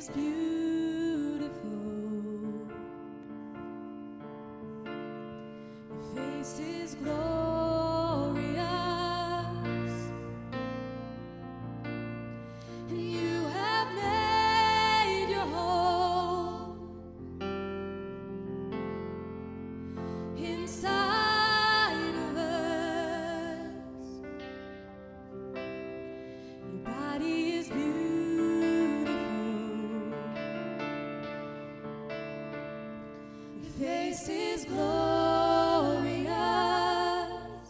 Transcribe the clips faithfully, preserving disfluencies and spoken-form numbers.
is beautiful. Your face is glorious, and you have made your home inside of us. Your body is beautiful. Your face is glorious,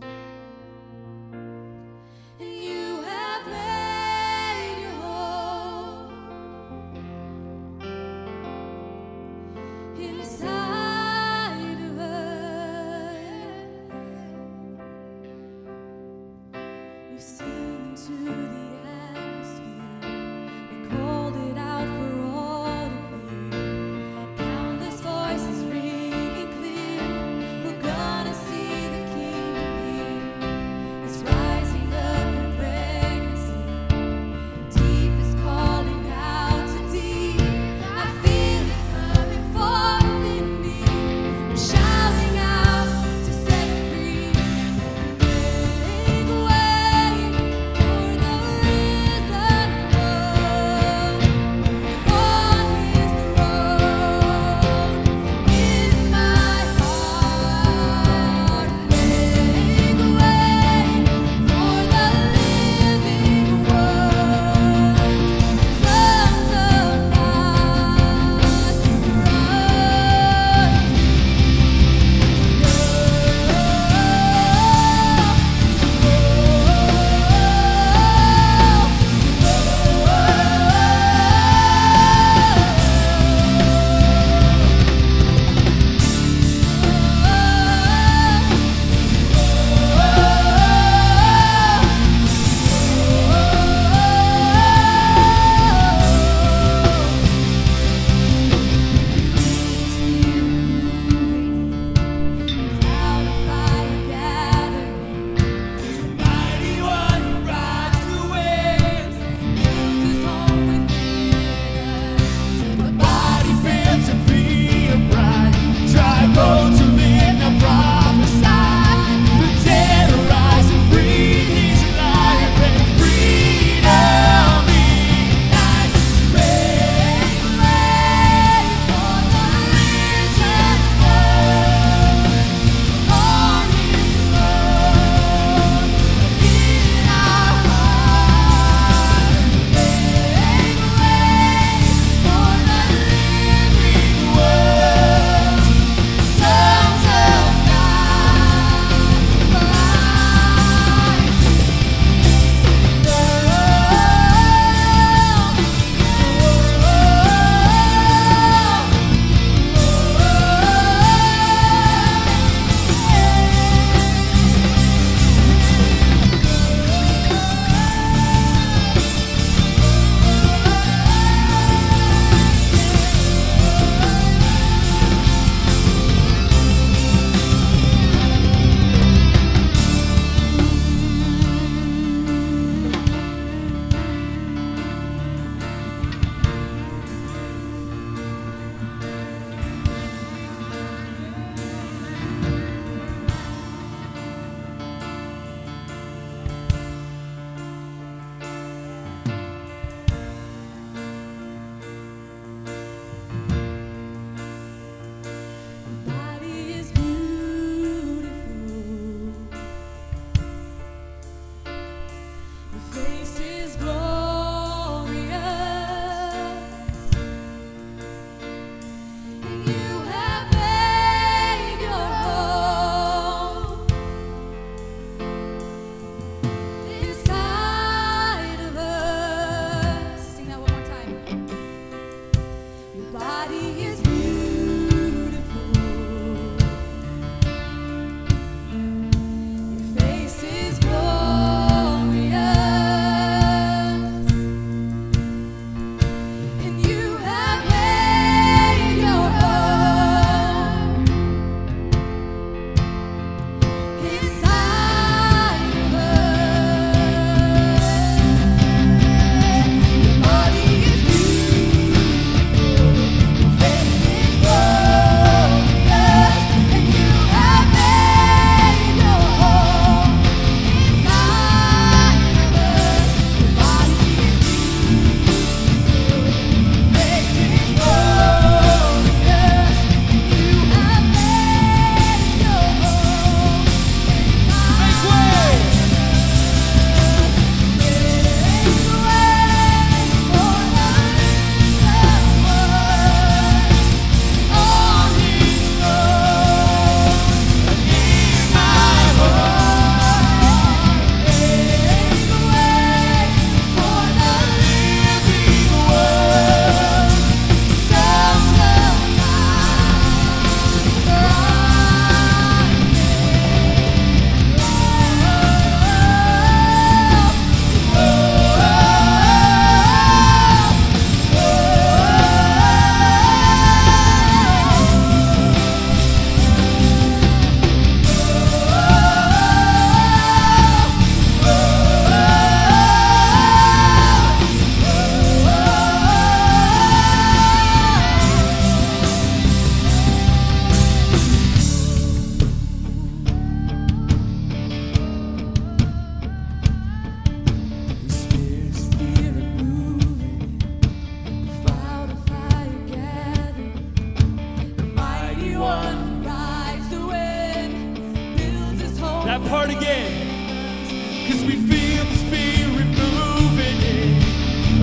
and you have made your home inside of us. We sing to the atmosphere. We called it out for all to hear. Countless voices ringing clear.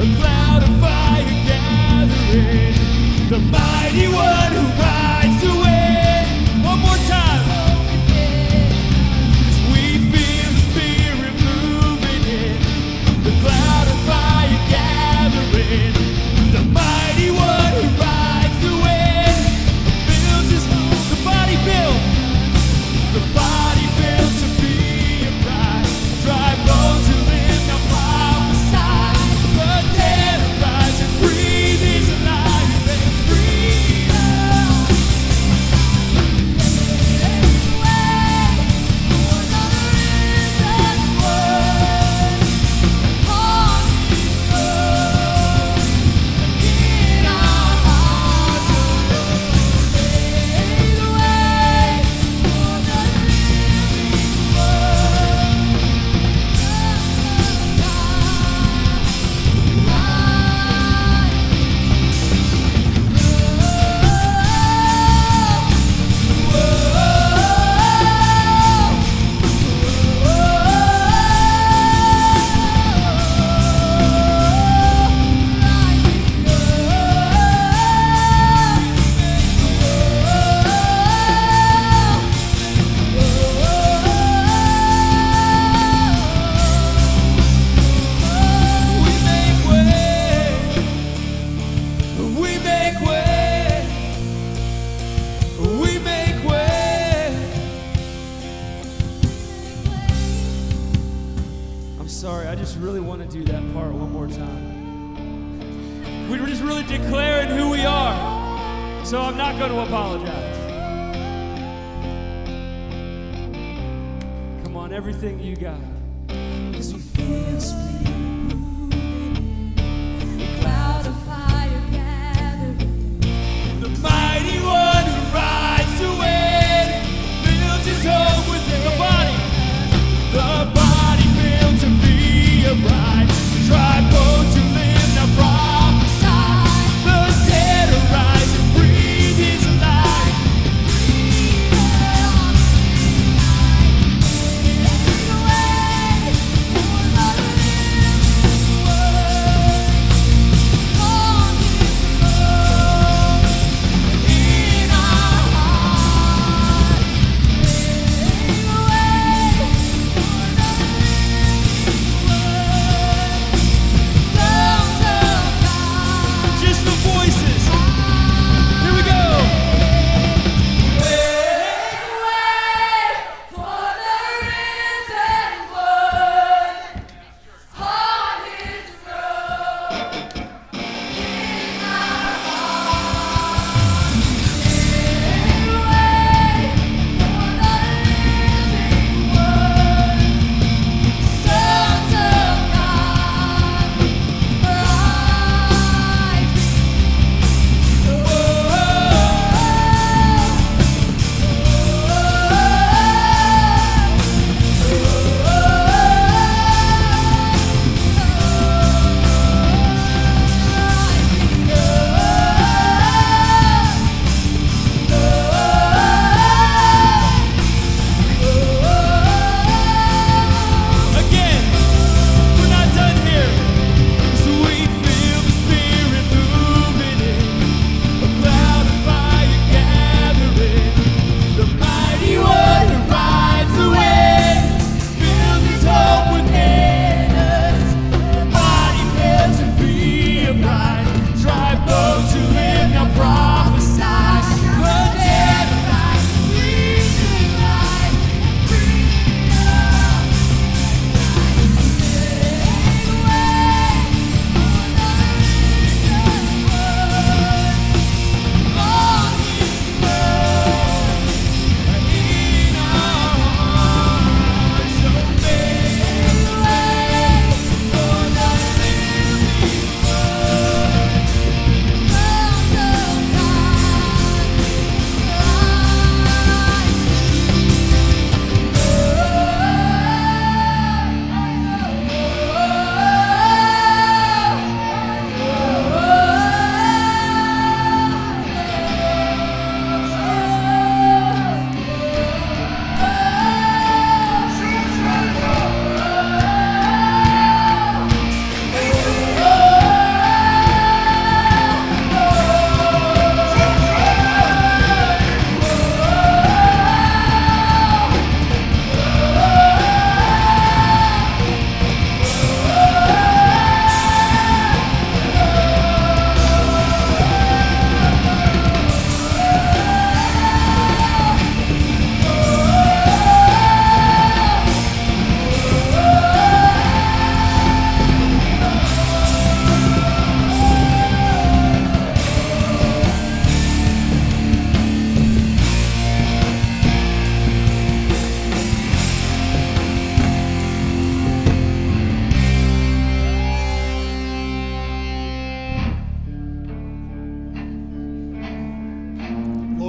a cloud of fire gathering, the mighty one who rides to win. One more time. As we feel the Spirit moving in, the cloud of fire gathering, the mighty one who rides to win, builds his home, the body built, the body built to be a bride, dry bones who live now prophesy, the dead arise and breathe is alive and freedom. We make way, we make way. I'm sorry, I just really want to do that part one more time. We were just really declaring who we are, so I'm not going to apologize. Come on, everything you got. As we feel the Spirit moving in, the cloud of fire gathering, The mighty one who rides to win, builds his home within the body, the body built to be a bride, dry bones who live now prophesy, the dead arise and breathe is alive. Freedom.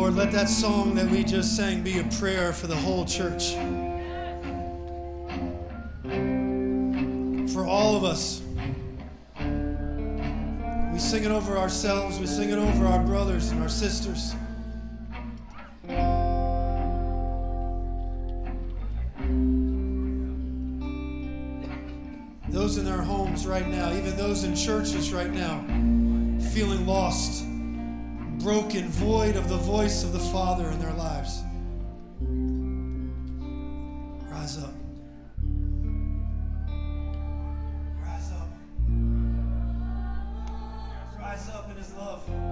Lord, let that song that we just sang be a prayer for the whole church. For all of us. We sing it over ourselves. We sing it over our brothers and our sisters. Those in their homes right now, even those in churches right now, feeling lost, broken, void of the voice of the Father in their lives. Rise up. Rise up. Rise up in His love.